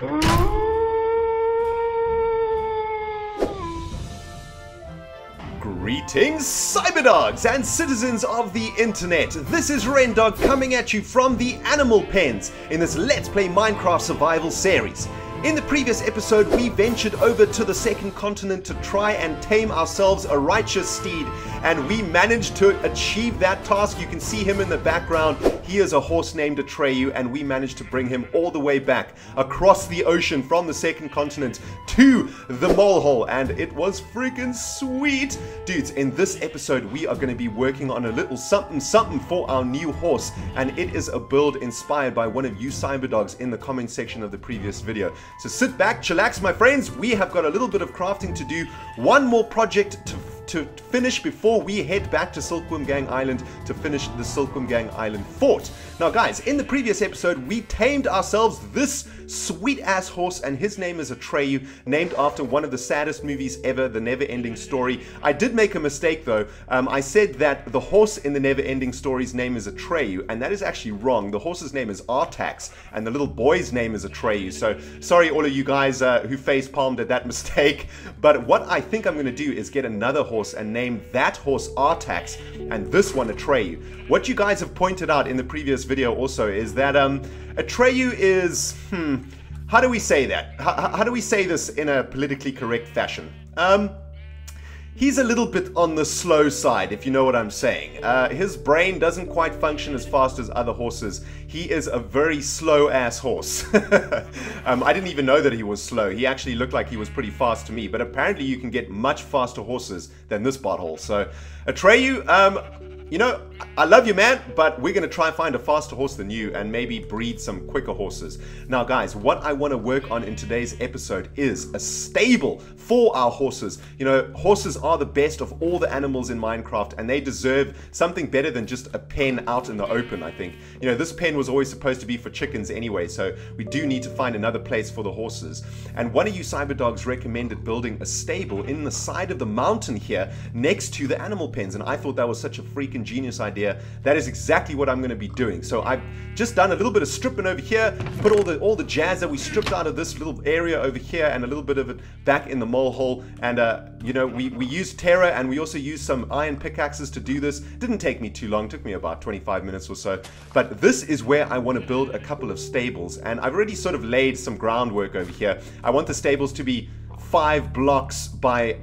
Greetings, cyberdogs and citizens of the internet. This is Rendog coming at you from the Animal Pens in this Let's Play Minecraft Survival series. In the previous episode, we ventured over to the second continent to try and tame ourselves a righteous steed, and we managed to achieve that task. You can see him in the background. He is a horse named Atreyu, and we managed to bring him all the way back across the ocean from the second continent to the Molehole, and it was freaking sweet. Dudes, in this episode, we are going to be working on a little something for our new horse, and it is a build inspired by one of you cyberdogs in the comment section of the previous video. So sit back, chillax, my friends. We have got a little bit of crafting to do. One more project to finish before we head back to Silkworm Gang Island to finish the Silkworm Gang Island fort. Now guys, in the previous episode we tamed ourselves this sweet ass horse, and his name is Atreyu, named after one of the saddest movies ever, The Never Ending Story. I did make a mistake though. I said that the horse in the Never Ending Story's name is Atreyu, and that is actually wrong. The horse's name is Artax, and the little boy's name is Atreyu. So sorry all of you guys who face palmed at that mistake, but what I think I'm going to do is get another horse and name that horse Artax and this one Atreyu. What you guys have pointed out in the previous video also is that Atreyu is, how do we say that? How do we say this in a politically correct fashion? He's a little bit on the slow side, if you know what I'm saying. His brain doesn't quite function as fast as other horses. He is a very slow-ass horse. I didn't even know that he was slow. He actually looked like he was pretty fast to me, but apparently you can get much faster horses than this butthole. So, Atreyu, you know, I love you, man, but we're going to try and find a faster horse than you and maybe breed some quicker horses. Now, guys, what I want to work on in today's episode is a stable for our horses. You know, horses are the best of all the animals in Minecraft, and they deserve something better than just a pen out in the open, I think. You know, this pen was always supposed to be for chickens anyway, so we do need to find another place for the horses. And one of you cyberdogs recommended building a stable in the side of the mountain here next to the animal pens, and I thought that was such a freaking genius idea. That is exactly what I'm going to be doing. So I've just done a little bit of stripping over here, put all the jazz that we stripped out of this little area over here and a little bit of it back in the Molehole. And you know, we used Terra, and we also used some iron pickaxes to do this. Didn't take me too long, took me about 25 minutes or so. But this is where I want to build a couple of stables, and I've already sort of laid some groundwork over here. I want the stables to be 5 blocks by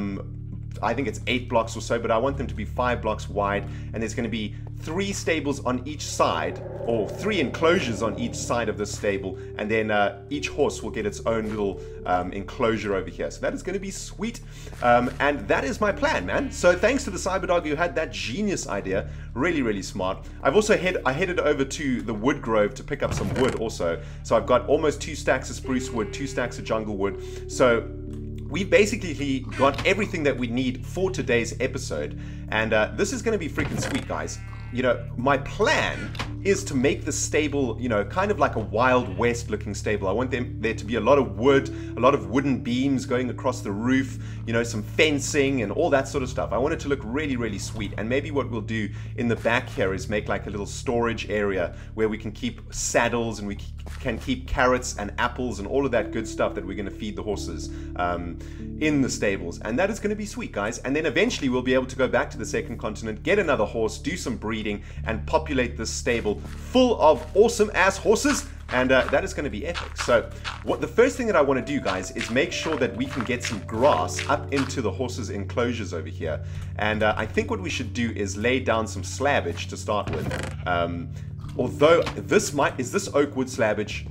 I think it's 8 blocks or so, but I want them to be 5 blocks wide, and there's going to be 3 stables on each side, or 3 enclosures on each side of this stable, and then each horse will get its own little enclosure over here. So that is going to be sweet, and that is my plan, man. So thanks to the cyberdog who had that genius idea. Really, really smart. I've also headed over to the wood grove to pick up some wood also. So I've got almost 2 stacks of spruce wood, 2 stacks of jungle wood. So we basically got everything that we need for today's episode, and this is going to be freaking sweet, guys. You know, my plan is to make the stable, you know, kind of like a Wild West looking stable. I want there to be a lot of wood, a lot of wooden beams going across the roof, you know, some fencing and all that sort of stuff. I want it to look really, really sweet. And maybe what we'll do in the back here is make like a little storage area where we can keep saddles, and we can keep carrots and apples and all of that good stuff that we're going to feed the horses in the stables. And that is going to be sweet, guys. And then eventually we'll be able to go back to the second continent, get another horse, do some breeding, and populate this stable full of awesome ass horses, and that is going to be epic. So the first thing that I want to do, guys, is make sure that we can get some grass up into the horses' enclosures over here. And I think what we should do is lay down some slabbage to start with. Although is this oak wood slabbage?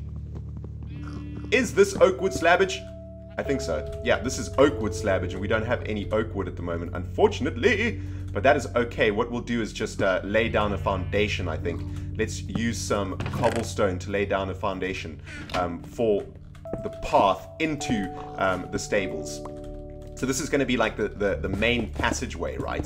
Is this oak wood slabbage? I think so. Yeah, this is oak wood slabbage, and we don't have any oak wood at the moment, unfortunately. But that is okay. What we'll do is just lay down a foundation, I think. Let's use some cobblestone to lay down a foundation for the path into the stables. So this is going to be like the main passageway, right?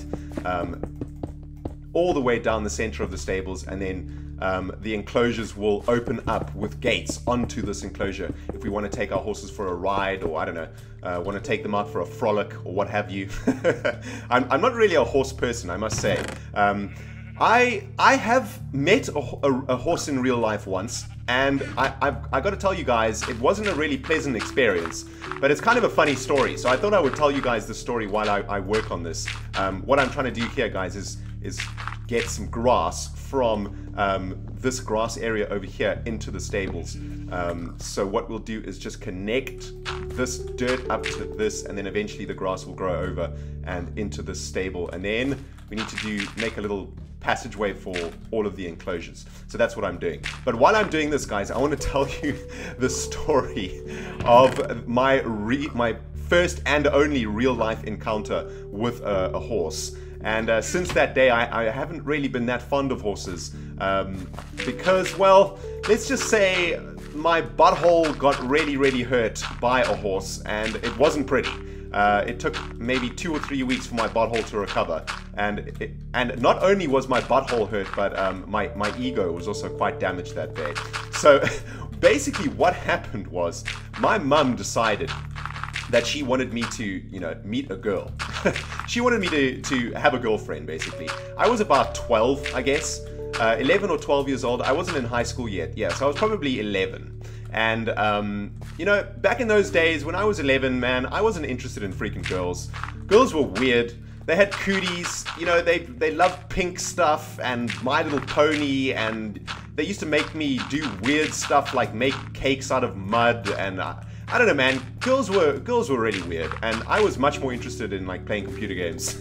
All the way down the center of the stables, and then the enclosures will open up with gates onto this enclosure if we want to take our horses for a ride, or I don't know, want to take them out for a frolic or what have you. I'm not really a horse person, I must say. I have met a horse in real life once, and I got to tell you guys, it wasn't a really pleasant experience, but it's kind of a funny story. So I thought I would tell you guys the story while I work on this. What I'm trying to do here, guys, is get some grass from this grass area over here into the stables. So what we'll do is just connect this dirt up to this, and then eventually the grass will grow over and into this stable, and then we need to make a little passageway for all of the enclosures. So that's what I'm doing. But while I'm doing this, guys, I want to tell you the story of my first and only real life encounter with a horse. And since that day, I haven't really been that fond of horses because, well, let's just say my butthole got really, really hurt by a horse, and it wasn't pretty. It took maybe 2 or 3 weeks for my butthole to recover, and not only was my butthole hurt, but my ego was also quite damaged that day. So basically what happened was my mum decided that she wanted me to, you know, meet a girl. She wanted me to have a girlfriend, basically. I was about 12, I guess, 11 or 12 years old. I wasn't in high school yet. Yeah, so I was probably 11. And, you know, back in those days when I was 11, man, I wasn't interested in freaking girls. Girls were weird. They had cooties, you know, they loved pink stuff and My Little Pony, and they used to make me do weird stuff like make cakes out of mud, and I don't know, man. Girls were really weird, and I was much more interested in like playing computer games.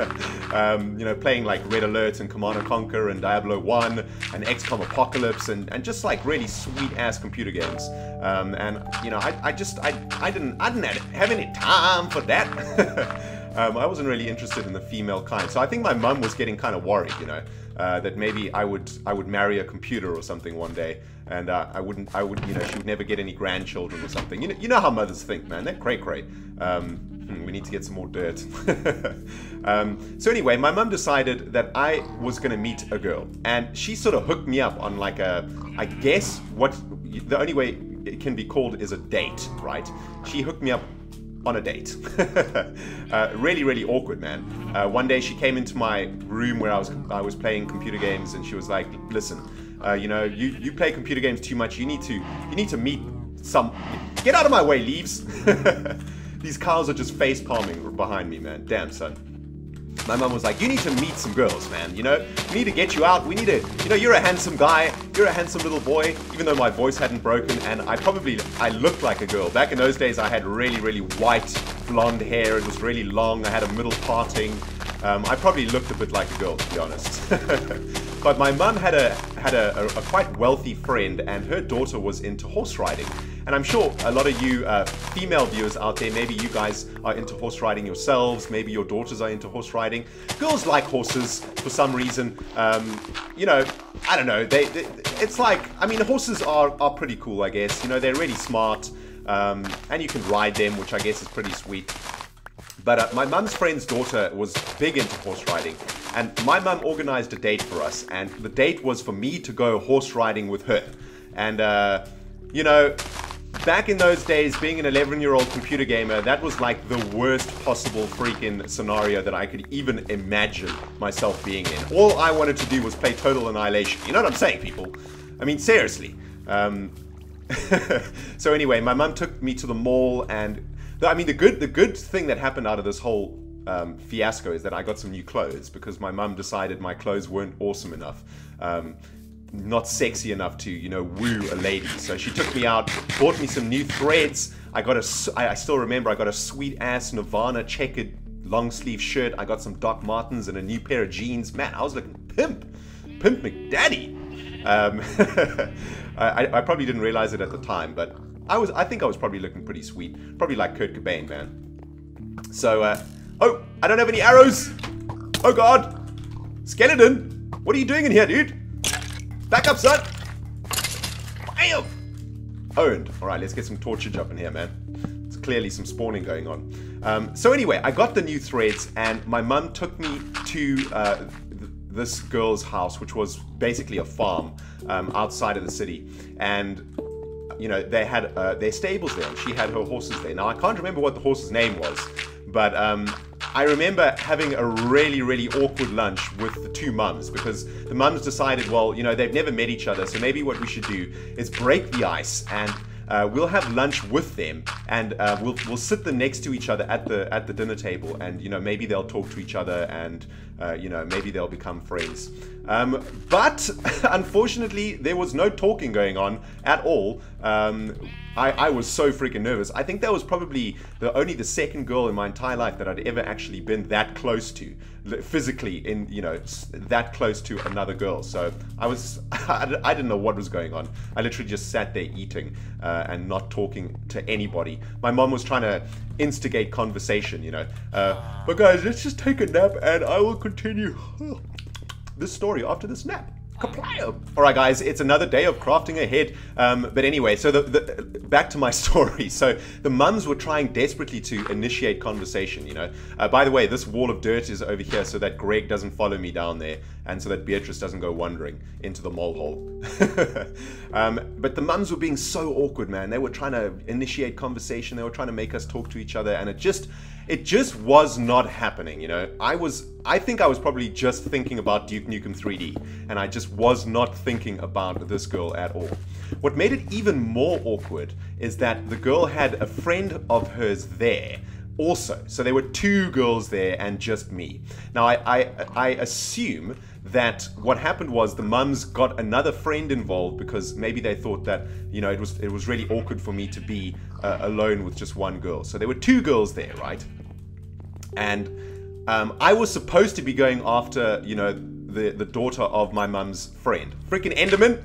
You know, playing like Red Alert and Command & Conquer and Diablo 1 and XCOM Apocalypse and just like really sweet ass computer games. And you know, I didn't have any time for that. I wasn't really interested in the female kind, so I think my mum was getting kind of worried, you know, that maybe I would marry a computer or something one day, and I would, you know, she would never get any grandchildren or something. You know how mothers think, man. They're cray. We need to get some more dirt. So anyway, my mum decided that I was going to meet a girl, and she sort of hooked me up on like I guess what the only way it can be called is a date, right? She hooked me up on a date. Really, really awkward, man. One day she came into my room where I was playing computer games, and she was like, "Listen, you know, you play computer games too much. You need to meet some. Get out of my way, Leaves." These cows are just face palming behind me, man. Damn, son. My mum was like, "You need to meet some girls, man. You know, we need to get you out. We need to, you know, you're a handsome guy. You're a handsome little boy." Even though my voice hadn't broken, and I looked like a girl. Back in those days, I had really, really white blonde hair. It was really long. I had a middle parting. I probably looked a bit like a girl, to be honest. But my mum had a quite wealthy friend, and her daughter was into horse riding. And I'm sure a lot of you female viewers out there, maybe you guys are into horse riding yourselves, maybe your daughters are into horse riding. Girls like horses for some reason. You know, I don't know. It's like, I mean, horses are pretty cool, I guess. You know, they're really smart, and you can ride them, which I guess is pretty sweet. But my mum's friend's daughter was big into horse riding, and my mum organized a date for us, and the date was for me to go horse riding with her. And, you know, back in those days, being an 11-year-old computer gamer, that was like the worst possible freaking scenario that I could even imagine myself being in. All I wanted to do was play Total Annihilation. You know what I'm saying, people? I mean, seriously. So anyway, my mum took me to the mall, and I mean, the good thing that happened out of this whole fiasco is that I got some new clothes, because my mum decided my clothes weren't awesome enough. Not sexy enough to, you know, woo a lady. So she took me out, bought me some new threads. I still remember I got a sweet ass Nirvana checkered long sleeve shirt. I got some Doc Martens and a new pair of jeans. Man, I was looking Pimp McDaddy. I probably didn't realize it at the time, but I think I was probably looking pretty sweet. Probably like Kurt Cobain, man. So, oh, I don't have any arrows. Oh God. Skeleton, what are you doing in here, dude? Back up, son! Bam! Owned. Alright, let's get some torture up in here, man. There's clearly some spawning going on. So anyway, I got the new threads, and my mum took me to this girl's house, which was basically a farm outside of the city. And, you know, they had their stables there, and she had her horses there. Now, I can't remember what the horse's name was, but I remember having a really, really awkward lunch with the two mums because the mums decided, well, you know, they've never met each other, so maybe what we should do is break the ice and we'll have lunch with them, and we'll sit them next to each other at the dinner table, and you know, maybe they'll talk to each other, and you know, maybe they'll become friends. But unfortunately, there was no talking going on at all. I was so freaking nervous. I think that was probably only the second girl in my entire life that I'd ever actually been that close to, physically, in, you know, that close to another girl. So I didn't know what was going on. I literally just sat there eating and not talking to anybody. My mom was trying to instigate conversation, you know. But guys, let's just take a nap and I will continue this story after this nap. Alright guys, it's another day of crafting ahead, but anyway, so back to my story. So the mums were trying desperately to initiate conversation, you know. By the way, this wall of dirt is over here so that Greg doesn't follow me down there, and so that Beatrice doesn't go wandering into the mole hole. But the mums were being so awkward, man. They were trying to initiate conversation, they were trying to make us talk to each other, and it just was not happening, you know. I think I was probably just thinking about Duke Nukem 3D, and I just was not thinking about this girl at all. What made it even more awkward is that the girl had a friend of hers there also. So there were two girls there and just me. Now I assume that what happened was the mums got another friend involved because maybe they thought that, you know, it was really awkward for me to be alone with just one girl. So there were two girls there, right? And I was supposed to be going after, you know, the daughter of my mum's friend. Freaking Enderman!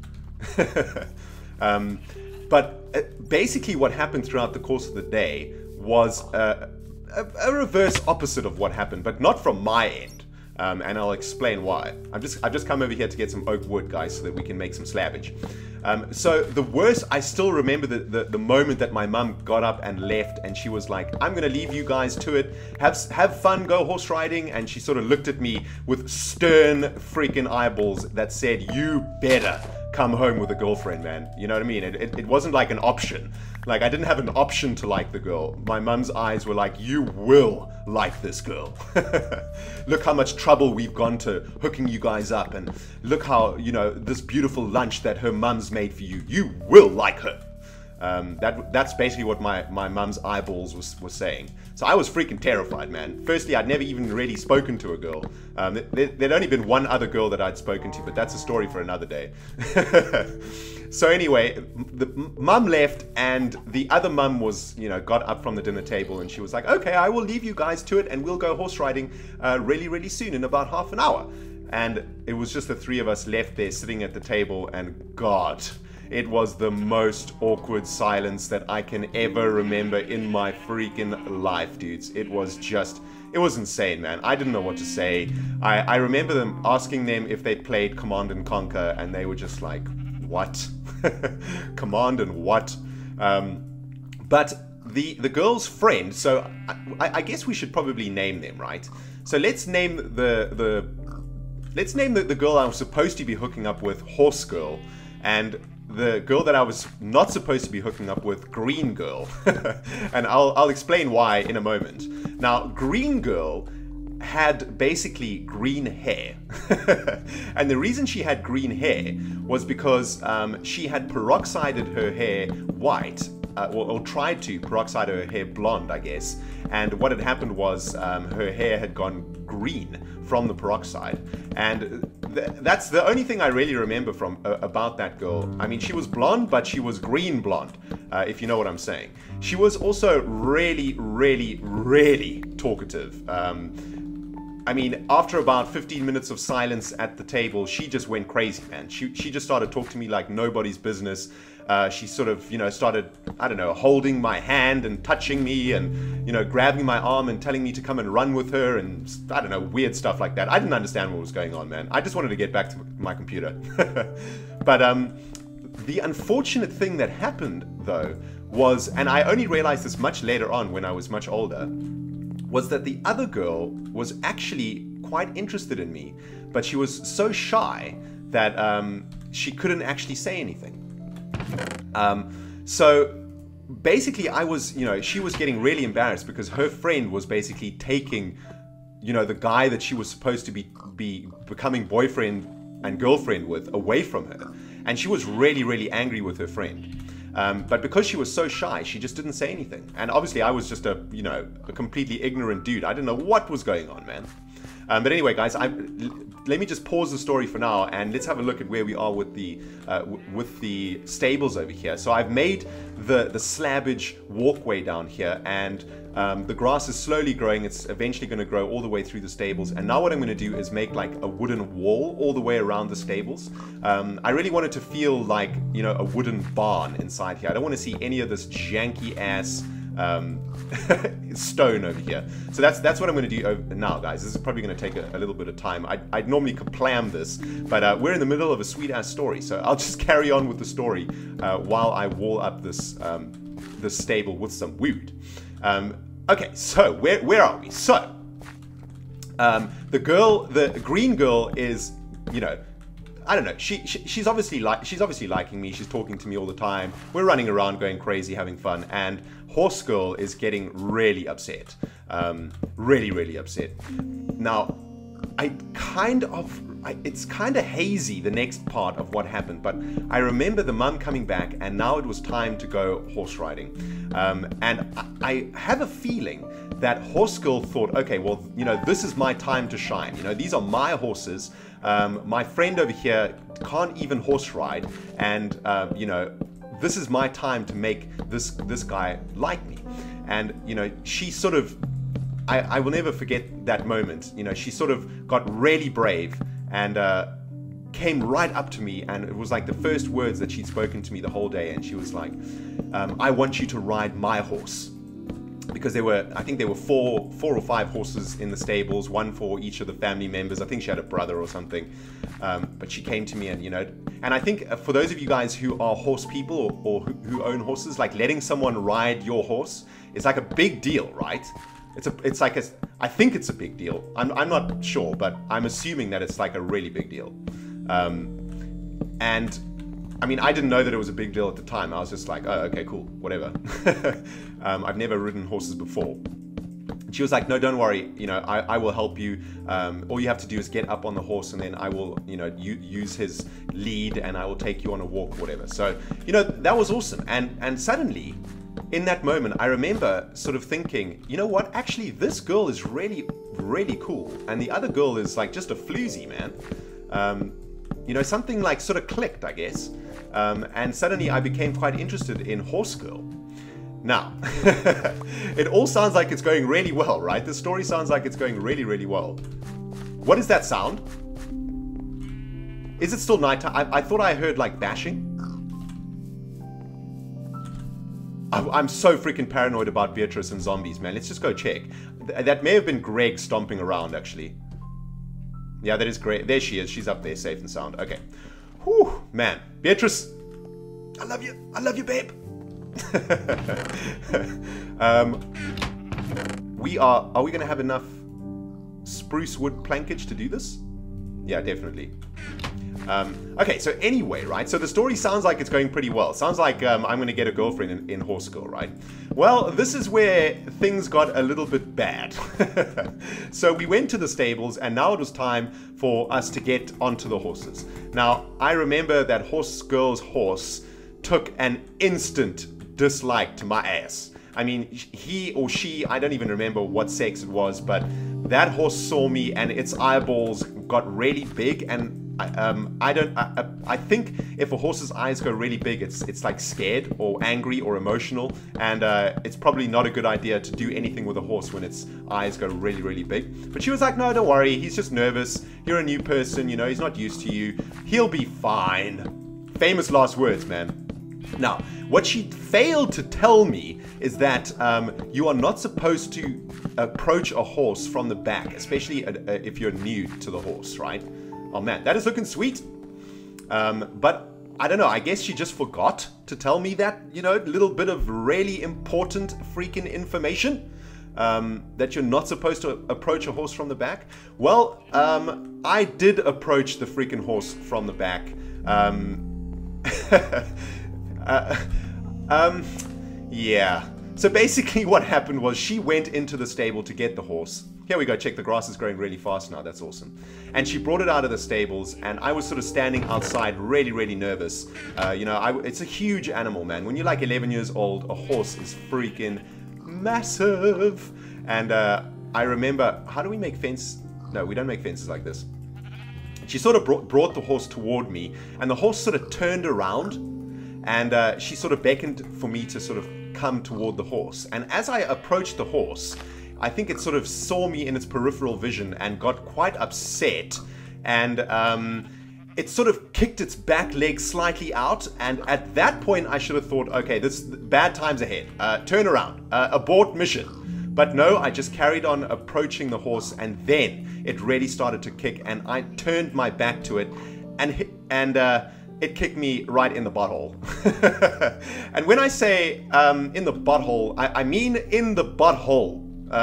But basically what happened throughout the course of the day was a reverse opposite of what happened, but not from my end. And I'll explain why. I've just come over here to get some oak wood, guys, so that we can make some slabbage. So the worst, I still remember the moment that my mum got up and left, and she was like, I'm gonna leave you guys to it, have fun, go horse riding, and she sort of looked at me with stern freaking eyeballs that said, you better come home with a girlfriend, man. You know what I mean? It wasn't like an option. Like, I didn't have an option to like the girl. My mum's eyes were like, you will like this girl. Look how much trouble we've gone to hooking you guys up, and look how, you know, this beautiful lunch that her mum's made for you. You will like her. That's basically what my mum's eyeballs were saying. So I was freaking terrified, man. Firstly, I'd never even really spoken to a girl. There'd only been one other girl that I'd spoken to, but that's a story for another day. So anyway, the mum left, and the other mum was, you know, got up from the dinner table, and she was like, okay, I will leave you guys to it, and we'll go horse riding really, really soon, in about half an hour. And it was just the three of us left there sitting at the table, and God, it was the most awkward silence that I can ever remember in my freaking life, dudes. It was insane, man. I didn't know what to say. I remember them asking them if they played Command and Conquer, and they were just like, what? Command and what? But the girl's friend, so I guess we should probably name them, right? So let's name the girl I was supposed to be hooking up with Horse Girl, and the girl that I was not supposed to be hooking up with, Green Girl. And I'll explain why in a moment. Now, Green Girl had basically green hair. And the reason she had green hair was because she had peroxided her hair white, or tried to peroxide her hair blonde, I guess. And what had happened was her hair had gone green from the peroxide. And that's the only thing I really remember from about that girl. I mean, she was blonde, but she was green blonde, if you know what I'm saying. She was also really, really, really talkative. I mean, after about 15 minutes of silence at the table, she just went crazy, man. She just started talking to me like nobody's business. She sort of, you know, started, I don't know, holding my hand and touching me and, you know, grabbing my arm and telling me to come and run with her and, I don't know, weird stuff like that. I didn't understand what was going on, man. I just wanted to get back to my computer. But the unfortunate thing that happened, though, was, and I only realized this much later on when I was much older, was that the other girl was actually quite interested in me, but she was so shy that she couldn't actually say anything. So basically I was, you know, she was getting really embarrassed because her friend was basically taking, you know, the guy that she was supposed to be becoming boyfriend and girlfriend with away from her. And she was really, really angry with her friend. But because she was so shy, she just didn't say anything. And obviously I was just a, you know, a completely ignorant dude. I didn't know what was going on, man. But anyway, guys, let me just pause the story for now, and let's have a look at where we are with the stables over here. So I've made the slabbage walkway down here, and the grass is slowly growing. It's eventually going to grow all the way through the stables. And now what I'm going to do is make like a wooden wall all the way around the stables. I really want it to feel like, you know, a wooden barn inside here. I don't want to see any of this janky ass stone over here. So that's what I'm going to do now, guys. This is probably going to take a little bit of time. I'd normally plan this, but we're in the middle of a sweet ass story, so I'll just carry on with the story while I wall up this stable with some wood. Okay, so where are we? So the green girl is, you know, I don't know. She's obviously liking me. She's talking to me all the time. We're running around, going crazy, having fun. And Horse Girl is getting really upset, really, really upset. Now, it's kind of hazy, the next part of what happened, but I remember the mum coming back, and now it was time to go horse riding. And I have a feeling that Horse Girl thought, okay, well, you know, this is my time to shine. You know, these are my horses. My friend over here can't even horse ride, and you know, this is my time to make this guy like me. And you know, she sort of, I will never forget that moment. You know, she sort of got really brave and came right up to me, and it was like the first words that she'd spoken to me the whole day. And she was like, I want you to ride my horse. Because I think there were four or five horses in the stables, one for each of the family members. I think she had a brother or something. But she came to me, and you know, and I think for those of you guys who are horse people or who own horses, like letting someone ride your horse is like a big deal, right? It's like I think it's a big deal. I'm not sure, but I'm assuming that it's like a really big deal. And I mean, I didn't know that it was a big deal at the time. I was just like, oh, okay, cool, whatever. I've never ridden horses before. She was like, no, don't worry, you know, I will help you. All you have to do is get up on the horse, and then I will, you know, use his lead, and I will take you on a walk, whatever. So, you know, that was awesome. And suddenly, in that moment, I remember sort of thinking, you know what, actually, this girl is really, really cool. And the other girl is like just a floozy, man. You know, something like sort of clicked, I guess. And suddenly I became quite interested in Horse Girl. Now, it all sounds like it's going really well, right? The story sounds like it's going really, really well. What is that sound? Is it still nighttime? I thought I heard like bashing. I'm so freaking paranoid about Beatrice and zombies, man. Let's just go check. That may have been Greg stomping around, actually. Yeah, that is Greg. There she is. She's up there, safe and sound. Okay. Whew, man. Beatrice, I love you. I love you, babe. Are we going to have enough spruce wood plankage to do this? Yeah, definitely. Okay, so anyway, right, so the story sounds like it's going pretty well. Sounds like I'm going to get a girlfriend in Horse Girl, right? Well, this is where things got a little bit bad. So we went to the stables, and now it was time for us to get onto the horses. Now, I remember that Horse Girl's horse took an instant dislike to my ass. I mean, he or she, I don't even remember what sex it was, but that horse saw me and its eyeballs got really big, and I think if a horse's eyes go really big, it's like scared or angry or emotional, and it's probably not a good idea to do anything with a horse when its eyes go really, really big. But she was like, no, don't worry, he's just nervous. You're a new person, you know, he's not used to you. He'll be fine. Famous last words, man. Now, what she failed to tell me is that you are not supposed to approach a horse from the back, especially if you're new to the horse, right? Oh man, that is looking sweet. But I don't know, I guess she just forgot to tell me that, you know, little bit of really important freaking information. That you're not supposed to approach a horse from the back. Well, I did approach the freaking horse from the Yeah. So basically what happened was she went into the stable to get the horse. Here we go, check, the grass is growing really fast now, that's awesome. And she brought it out of the stables, and I was sort of standing outside really, really nervous. You know, it's a huge animal, man. When you're like 11 years old, a horse is freaking massive. And I remember, how do we make fence? No, we don't make fences like this. She sort of brought the horse toward me, and the horse sort of turned around, and she sort of beckoned for me to sort of come toward the horse. And as I approached the horse, I think it sort of saw me in its peripheral vision and got quite upset, and it sort of kicked its back leg slightly out. And at that point I should have thought, okay, this bad times ahead, turn around, abort mission. But no, I just carried on approaching the horse, and then it really started to kick, and I turned my back to it, and it kicked me right in the butthole. And when I say in the butthole, I mean in the butthole.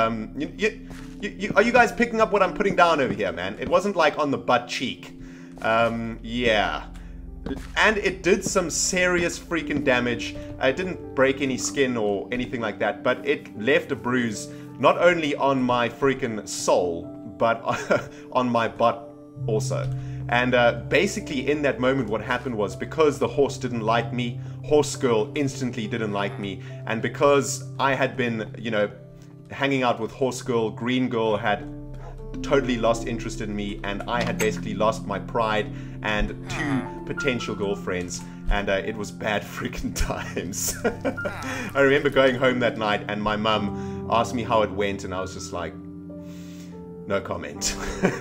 Are you guys picking up what I'm putting down over here, man? It wasn't like on the butt cheek. Yeah. And it did some serious freaking damage. It didn't break any skin or anything like that, but it left a bruise not only on my freaking soul, but on my butt also. And basically in that moment what happened was, because the horse didn't like me, Horse Girl instantly didn't like me, and because I had been, you know, hanging out with Horse Girl, Green Girl had totally lost interest in me, and I had basically lost my pride and 2 potential girlfriends, and it was bad freaking times. I remember going home that night and my mum asked me how it went, and I was just like, no comment.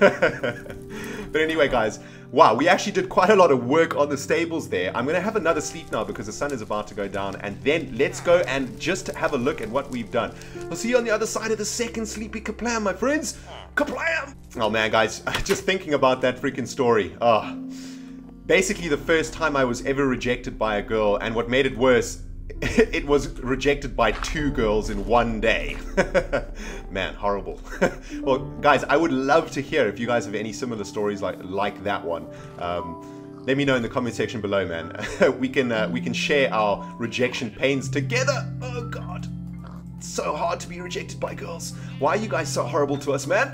But anyway, guys, wow, we actually did quite a lot of work on the stables there. I'm going to have another sleep now because the sun is about to go down, and then let's go and just have a look at what we've done. I'll see you on the other side of the second sleepy kaplam, my friends. Kaplam! Oh man, guys, just thinking about that freaking story. Oh, basically the first time I was ever rejected by a girl, and what made it worse, it was rejected by 2 girls in one day. Man, horrible. Well, guys, I would love to hear if you guys have any similar stories like that one. Let me know in the comment section below, man. we can share our rejection pains together. Oh God, it's so hard to be rejected by girls. Why are you guys so horrible to us, man?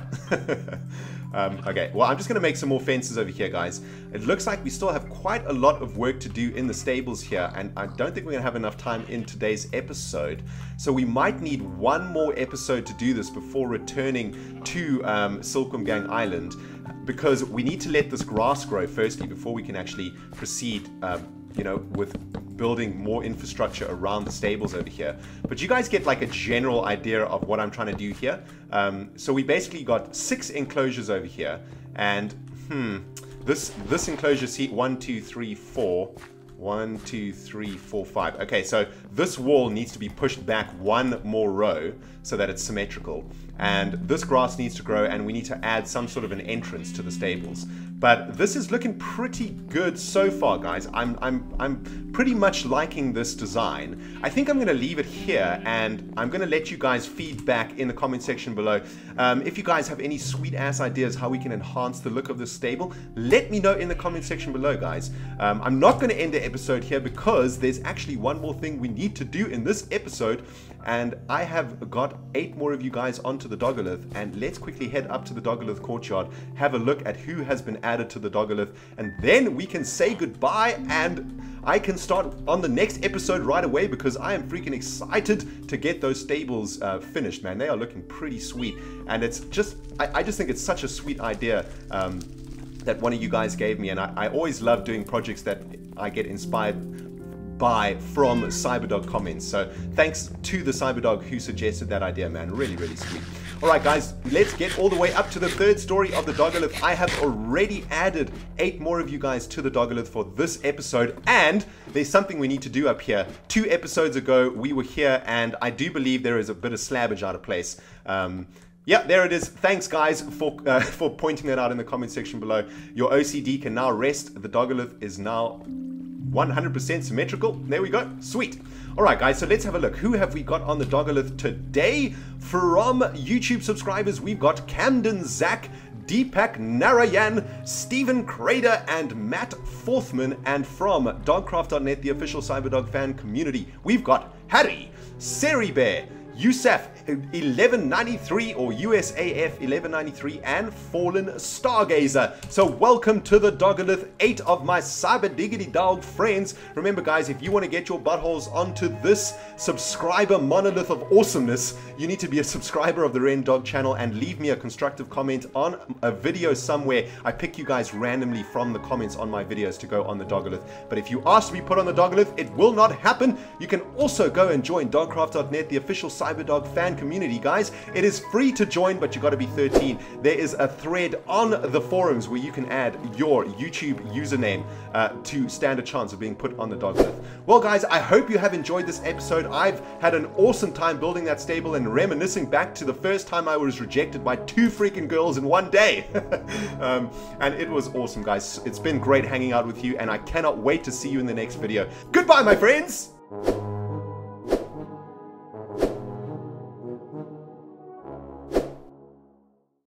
Okay, well, I'm just going to make some more fences over here, guys. It looks like we still have quite a lot of work to do in the stables here, and I don't think we're going to have enough time in today's episode. So we might need one more episode to do this before returning to Silkworm Gang Island, because we need to let this grass grow firstly before we can actually proceed, you know, with building more infrastructure around the stables over here. But you guys get like a general idea of what I'm trying to do here. So we basically got 6 enclosures over here, and this enclosure, see, 1, 2, 3, 4. 1, 2, 3, 4, 5. Okay, so this wall needs to be pushed back 1 more row so that it's symmetrical. And this grass needs to grow, and we need to add some sort of an entrance to the stables. But this is looking pretty good so far, guys. I'm pretty much liking this design. I think I'm going to leave it here, and I'm going to let you guys feedback in the comment section below. If you guys have any sweet-ass ideas how we can enhance the look of this stable, let me know in the comment section below, guys. I'm not going to end the episode here because there's actually one more thing we need to do in this episode, and I have got 8 more of you guys onto the Dogolith, and let's quickly head up to the Dogolith courtyard, have a look at who has been added to the Dogolith, and then we can say goodbye, and I can start on the next episode right away because I am freaking excited to get those stables finished, man. They are looking pretty sweet, and it's just, I just think it's such a sweet idea that one of you guys gave me, and I always love doing projects that I get inspired by from Cyberdog comments. So thanks to the Cyberdog who suggested that idea, man. Really, really sweet. Alright guys, let's get all the way up to the 3rd story of the Dogolith. I have already added 8 more of you guys to the Dogolith for this episode, and there's something we need to do up here. 2 episodes ago we were here, and I do believe there is a bit of slabbage out of place. Yeah, there it is. Thanks, guys, for pointing that out in the comment section below. Your OCD can now rest. The Dogolith is now 100% symmetrical. There we go. Sweet. Alright guys, so let's have a look. Who have we got on the Dogolith today? From YouTube subscribers, we've got Camden Zach, Deepak Narayan, Stephen Crader, and Matt Forthman. And from Dogcraft.net, the official Cyberdog fan community, we've got Harry, Seri Bear, USAF 1193 or USAF 1193, and Fallen Stargazer. So welcome to the Dogolith, 8 of my cyber diggity dog friends. Remember guys, if you want to get your buttholes onto this subscriber monolith of awesomeness, you need to be a subscriber of the Rendog channel and leave me a constructive comment on a video somewhere. I pick you guys randomly from the comments on my videos to go on the Dogolith. But if you ask to be put on the Dogolith, it will not happen. You can also go and join dogcraft.net, the official Cyberdog fan community, guys. It is free to join, but you got to be 13. There is a thread on the forums where you can add your YouTube username to stand a chance of being put on the Dogolith. Well guys, I hope you have enjoyed this episode. I've had an awesome time building that stable and reminiscing back to the first time I was rejected by 2 freaking girls in one day. And it was awesome, guys. It's been great hanging out with you, and I cannot wait to see you in the next video. Goodbye, my friends!